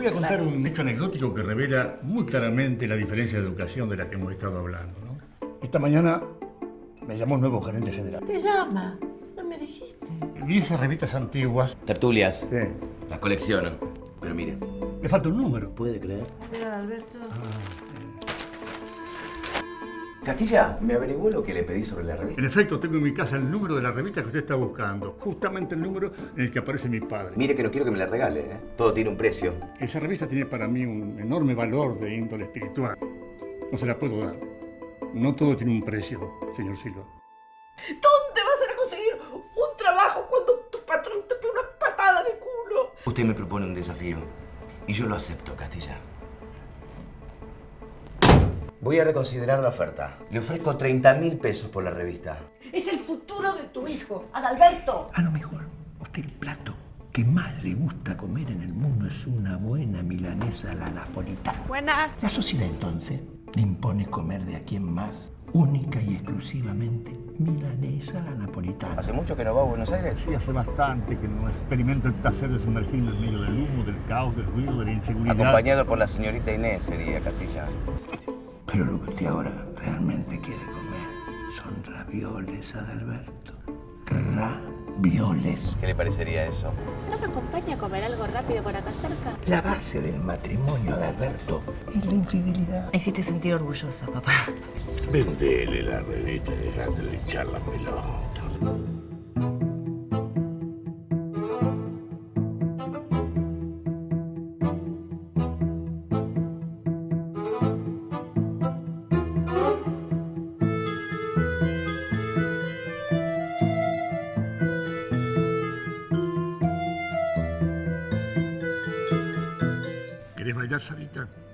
voy a contar un hecho anecdótico que revela muy claramente la diferencia de educación de la que hemos estado hablando, ¿no? Esta mañana me llamó un nuevo gerente general. ¿Te llama? No me dijiste. Vi esas revistas antiguas. Tertulias. Sí. Las colecciono. Pero mire. Le falta un número. ¿Puede creer? Mira, Alberto. Castilla, ¿me averiguó lo que le pedí sobre la revista? En efecto, tengo en mi casa el número de la revista que usted está buscando. Justamente el número en el que aparece mi padre. Mire que no quiero que me la regale, ¿eh? Todo tiene un precio. Esa revista tiene para mí un enorme valor de índole espiritual. No se la puedo dar. No todo tiene un precio, señor Silva. ¿Dónde vas a ir a conseguir un trabajo cuando tu patrón te pega una patada en el culo? Usted me propone un desafío. Y yo lo acepto, Castilla. Voy a reconsiderar la oferta. Le ofrezco 30.000 pesos por la revista. Es el futuro de tu hijo, Adalberto. A lo mejor, usted el plato que más le gusta comer en el mundo es una buena milanesa a la napolitana. Buenas. La sociedad entonces le impone comer de aquí en más, única y exclusivamente milanesa a la napolitana. ¿Hace mucho que no va a Buenos Aires? Sí, hace bastante que no experimento el placer de sumergirme en medio del humo, del caos, del ruido, de la inseguridad. Acompañado por la señorita Inés sería, Castilla. Pero lo que usted ahora realmente quiere comer son ravioles, Adalberto. Ravioles. ¿Qué le parecería eso? ¿No me acompaña a comer algo rápido por acá cerca? La base del matrimonio, Adalberto, es la infidelidad. Me hiciste sentir orgullosa, papá. Vendele la revista y dejate de echar la pelota. ¿Querés bailar, Sarita?